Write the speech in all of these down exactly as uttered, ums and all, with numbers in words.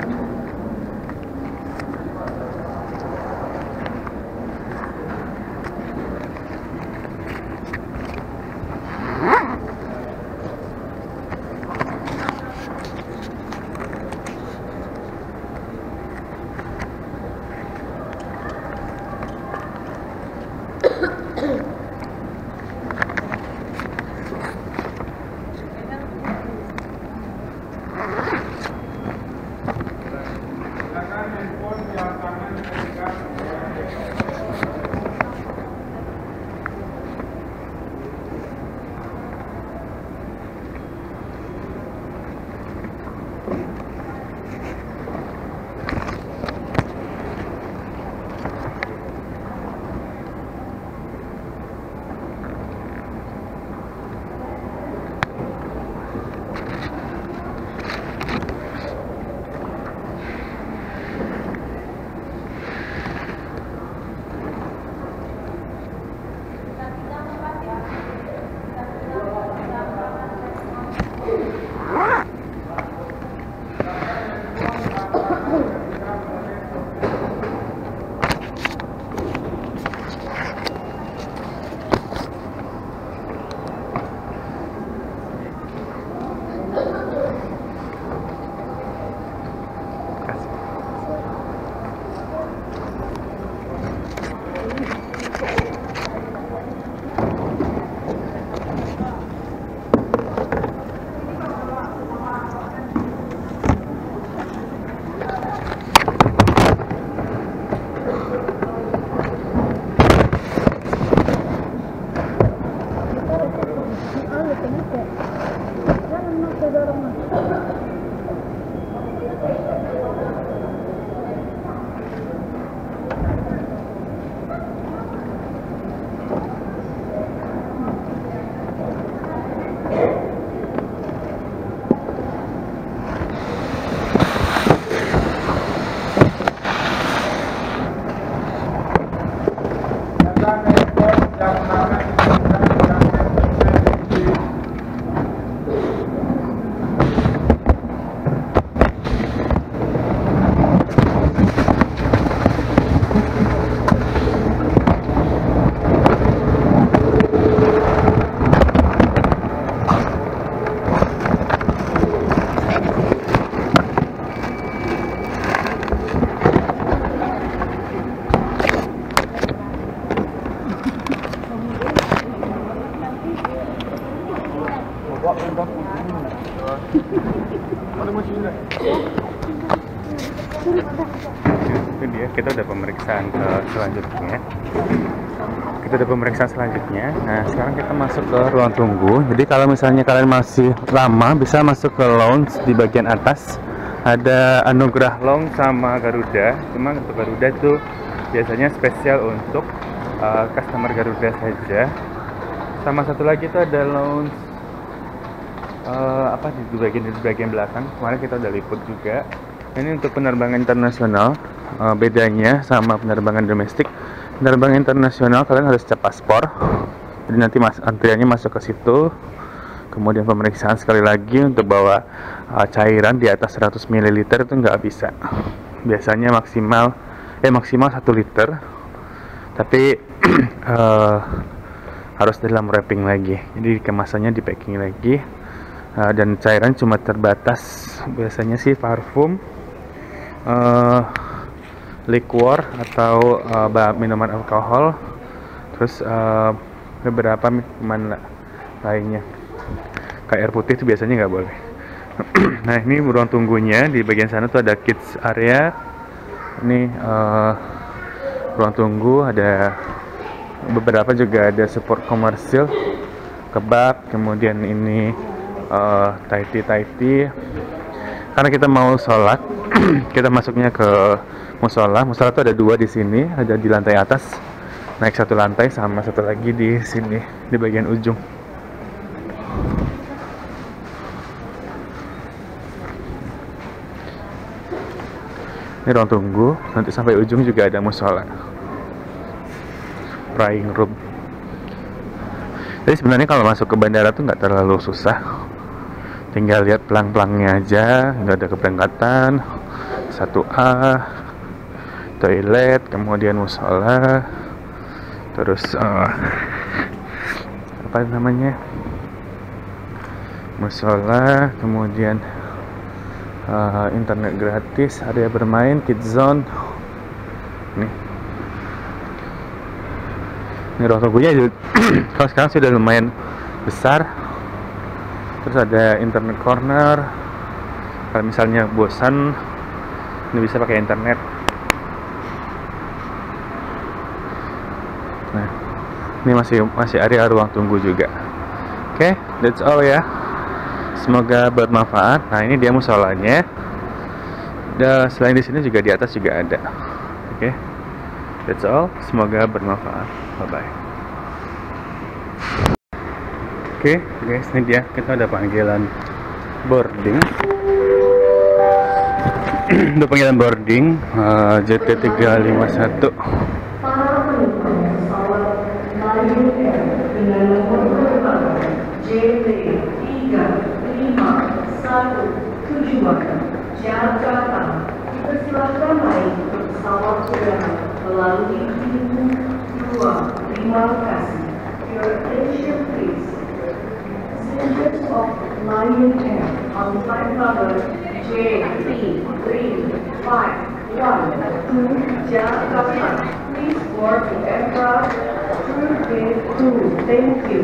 Itu dia, kita udah pemeriksaan ke selanjutnya. Kita udah pemeriksaan selanjutnya. Nah, sekarang kita masuk ke ruang tunggu. Jadi kalau misalnya kalian masih lama, bisa masuk ke lounge di bagian atas. Ada Anugerah Lounge sama Garuda. Cuma untuk Garuda itu biasanya spesial untuk uh, customer Garuda saja. Sama satu lagi itu ada lounge uh, apa di bagian di bagian belakang. Kemarin kita udah liput juga. Ini untuk penerbangan internasional. Uh, bedanya sama penerbangan domestik. Penerbangan internasional kalian harus cek paspor. Jadi nanti mas antriannya masuk ke situ. Kemudian pemeriksaan sekali lagi untuk bawa uh, cairan di atas seratus mililiter itu nggak bisa. Biasanya maksimal eh maksimal satu liter. Tapi uh, harus dalam wrapping lagi. Jadi kemasannya di packing lagi. Uh, dan cairan cuma terbatas. Biasanya sih parfum, uh, liquor atau uh, minuman alkohol, terus uh, beberapa minuman lainnya. Kayak air putih itu biasanya nggak boleh. Nah, ini ruang tunggunya. Di bagian sana tuh ada kids area. Ini uh, ruang tunggu. Ada beberapa juga ada support komersil, kebab. Kemudian ini uh, Thai tea, Thai tea. Karena kita mau sholat, kita masuknya ke musola. Musola tuh ada dua di sini. Ada di lantai atas, naik satu lantai, sama satu lagi di sini di bagian ujung. Ini ruang tunggu, nanti sampai ujung juga ada musola, praying room. Jadi sebenarnya kalau masuk ke bandara tuh nggak terlalu susah, tinggal lihat pelang-pelangnya aja, nggak ada keberangkatan. satu A, toilet, kemudian musola, terus uh, apa namanya, musola, kemudian uh, internet gratis, area bermain, kids zone. Nih, ini ruang tunggunya kalau sekarang sudah lumayan besar. Terus ada internet corner, kalau misalnya bosan ini bisa pakai internet. Nah, ini masih masih area ruang tunggu juga. Oke, okay, that's all ya. Semoga bermanfaat. Nah, ini dia musolanya. Dan selain di sini juga di atas juga ada. Oke, okay, that's all. Semoga bermanfaat. Bye bye. Oke, okay, guys, ini dia, kita ada panggilan boarding. Untuk panggilan boarding uh, J T tiga lima satu. Para penumpang pesawat Lion Air dengan nomor penerbangan J T tiga lima satu tujuan Jakarta dipersilakan naik ke pesawat udara melalui pintu dua. Terima kasih. Your attention please. Passengers of Lion Air on flight number J T three five one to Jakarta, please board the aircraft through gate two. Thank you.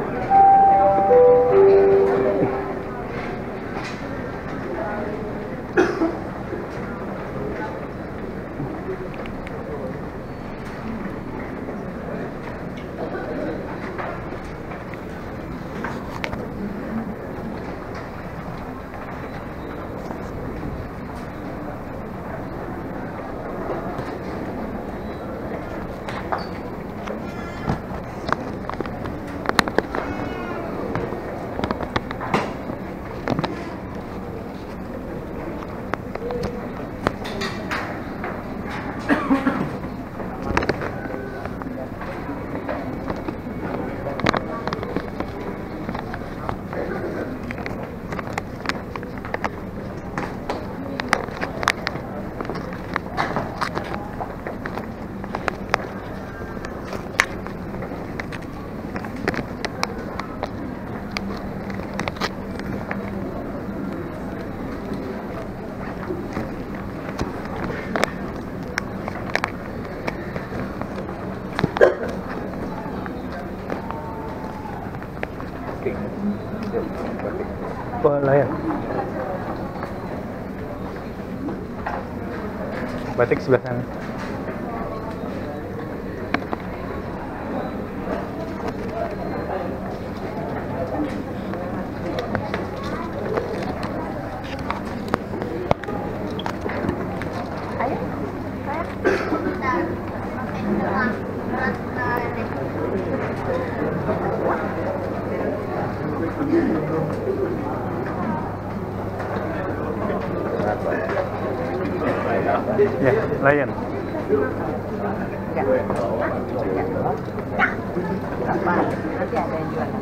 Boleh ya. Batik sebelah sana. Ya, Lion. Nanti ada yang jual.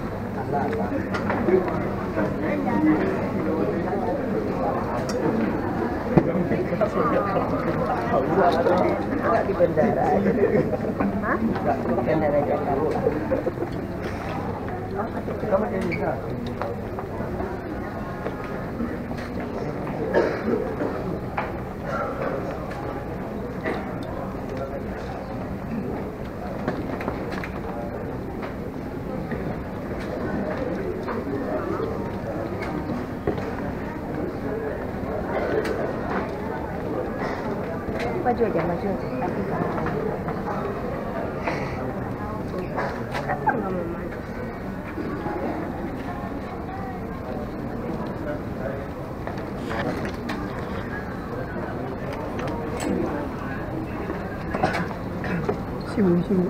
Enggak di bandara aja. Hah? Di bandara Jakarta. Kamu jadi bisa. Maju aja, maju aja. Kenapa nggak mau maju? Sini, sini.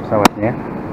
pesawatnya.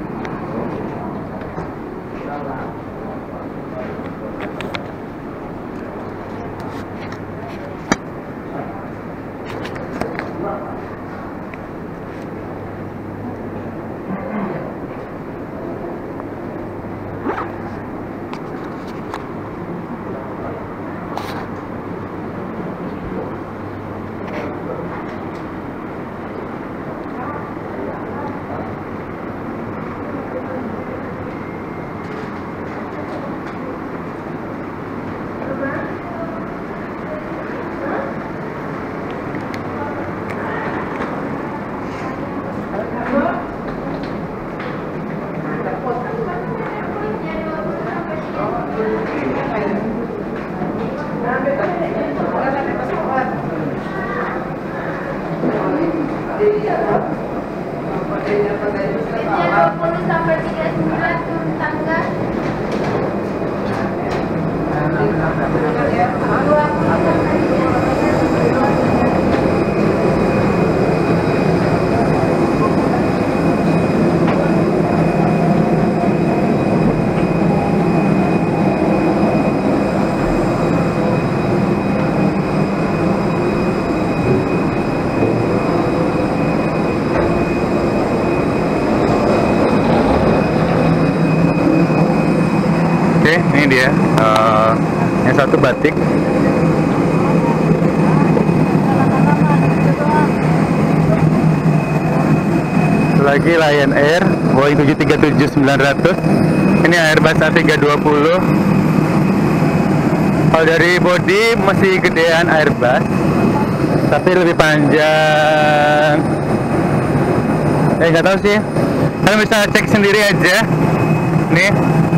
dua puluh sampai tiga puluh sembilan turun tangga. dua puluh Oke, ini dia. Uh, yang satu batik. Lagi Lion Air Boeing tujuh tiga tujuh sembilan ratus. Ini Airbus A tiga dua nol. Kalau dari body masih gedean Airbus, tapi lebih panjang. Eh nggak tahu sih. Kalian bisa cek sendiri aja. Nih.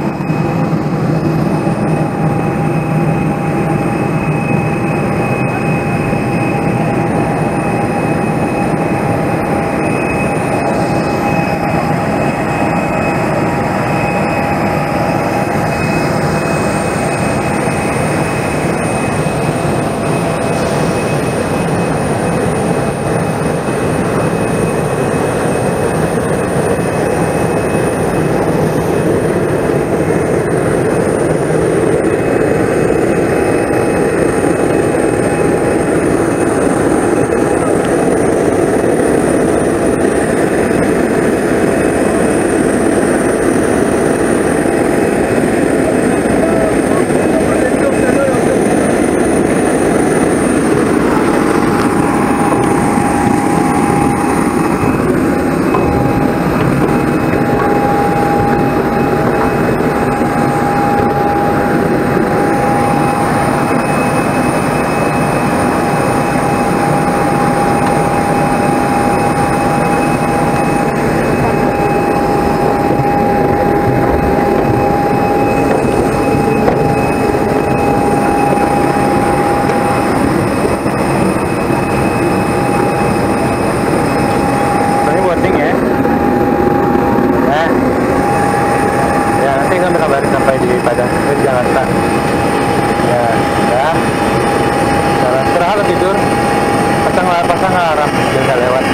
Sampai di Padang, di Jakarta. Ya, ya. Jalan istirahat tidur. Pasang pasang alarm biar nggak lewat.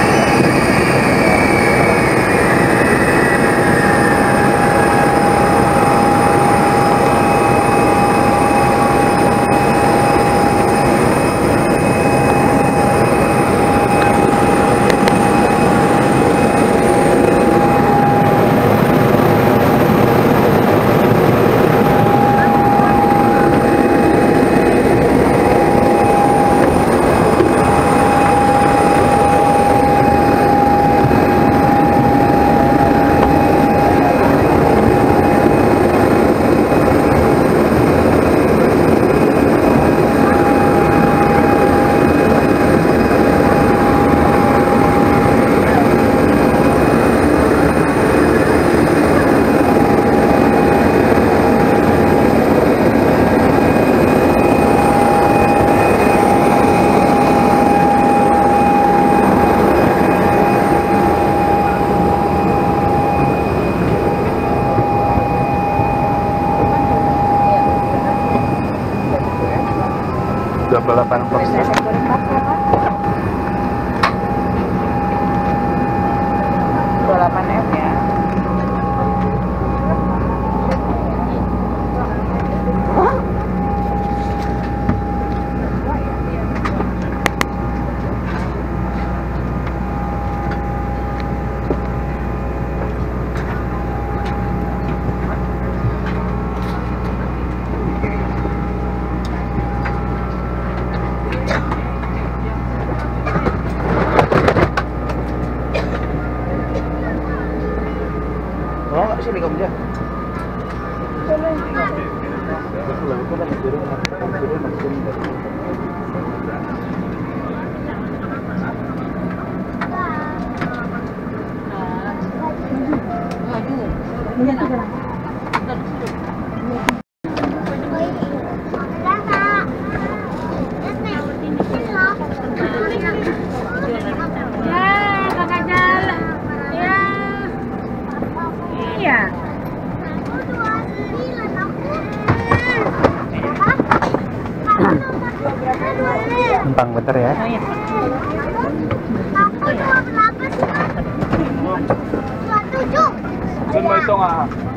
dua puluh delapan persen. dua puluh delapan M ya. Mau nggak sini kamu dia? Ya, kakak jalan. Ya. Iya. Numpang bentar ya. Sun mau hitung ah.